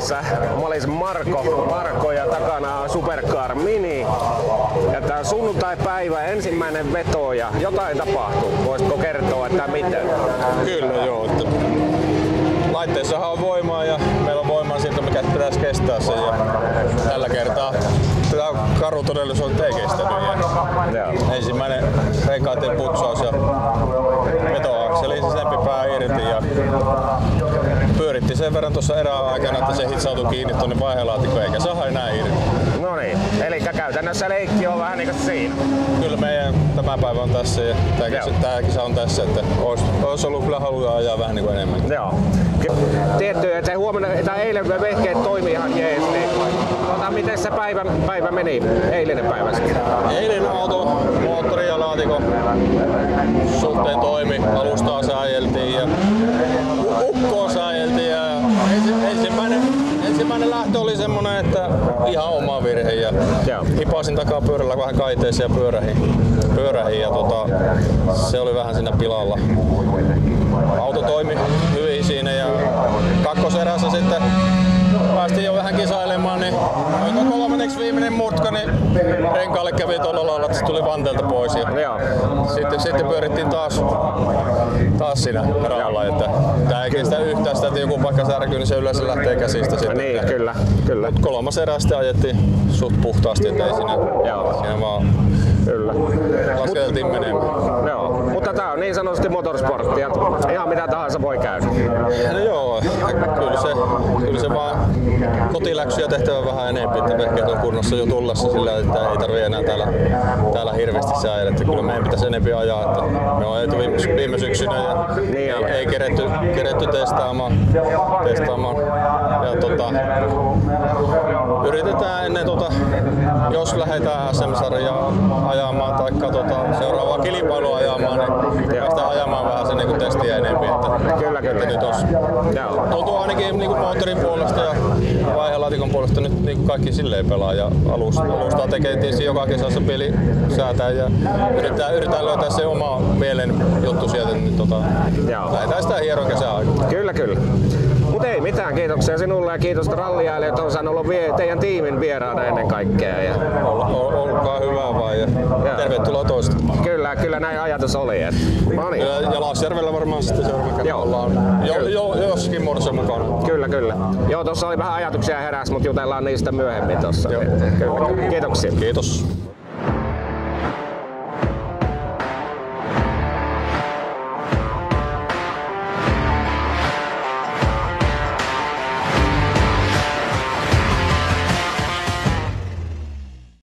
vieressä. Mä olin Marko ja takana on Supercar Mini. Ja tää sunnuntai-päivä, ensimmäinen veto ja jotain tapahtuu. Voisitko kertoa, että miten? Kyllä joo. Laitteissahan on voimaa ja meillä on voimaa siitä, mikä pitäisi kestää sen. Ja tällä kertaa tätä karu todellisuutta ei kestänyt. Ensimmäinen renkaatin putsaus ja vetoakseli sisempi pää irti ja pyöritti sen verran tuossa erään aikana, että se hitsautui kiinni tuonne vaihelaatikkoon eikä saada enää irti. No niin, eli käytännössä leikki on vähän niinku siinä. Kyllä meidän tämä päivä on tässä ja tää kisa on tässä, että olisi ollut kyllä haluaa ajaa vähän niinku enemmän. Joo. Tietty, että huomenna tai eilen vehkeet toimi ihan jees, niin miten se päivä meni, eilinen päivä sitten? Eilinen auto, moottori ja laatikko suhteen toimi, alustaa saajeltiin ja ukkoa saajeltiin ja ensimmäinen lähtö oli semmonen, että ihan oma virhe ja hipasin takapyörällä vähän kaiteeseen ja pyörähin ja se oli vähän siinä pilalla. Auto toimi hyvin siinä ja kakkoserässä sitten päästiin jo vähän kisailemaan, niin oliko kolmanneksi viimeinen mutka, niin renkaalle kävi tuolla lailla, että se tuli vanteelta pois. Ja sitten pyörittiin taas siinä rauhalla, että tää ei kestä yhtään sitä, että joku paikka särkyy, niin se yleensä lähtee käsistä sitten. Niin, kyllä. Kolmas erä sitten ajettiin suht puhtaasti, että ei siinä vaan lasketeltiin menemään. Joo, mutta tää on niin sanotusti motorsporttia, ihan mitä tahansa voi käydä. No joo, kyllä se vaan kotiläksyjä tehtävä vähän enemmän, että vehkeet on kunnossa jo tullessa sillä, että ei tarvitse enää täällä hirveästi säädellä, että kyllä meidän pitäisi enemmän ajaa, että me on ajettu viime syksynä ja ei keretty testaamaan. Ja yritetään ennen jos lähdetään SM-sarjaa ajamaan tai seuraavaa kilpailua ajamaan, niin päästään ajamaan vähän sen niin testiä enemmän. Kyllä. Nyt tuntuu ainakin niin moottorin puolesta ja vaihelaatikon puolesta nyt niin kaikki silleen pelaa ja alustaa tekee tietysti joka kesässä peli säätää ja yritetään löytää se oma mielen juttu sieltä, niin lähdetään sitä hieron kesäaikaa. Kyllä. Mutta ei mitään, kiitoksia sinulle ja kiitos ralliaille, että on saanut olla teidän tiimin vieraana ennen kaikkea. Ja olkaa hyvää vaan ja tervetuloa toista. Kyllä näin ajatus oli. No niin. Ja Laasjärvellä varmaan sitten seuraava kerran ollaan jossakin muodossa mukana. Kyllä. Joo, tuossa oli vähän ajatuksia heräs, mutta jutellaan niistä myöhemmin tuossa. Kyllä. Kiitoksia. Kiitos.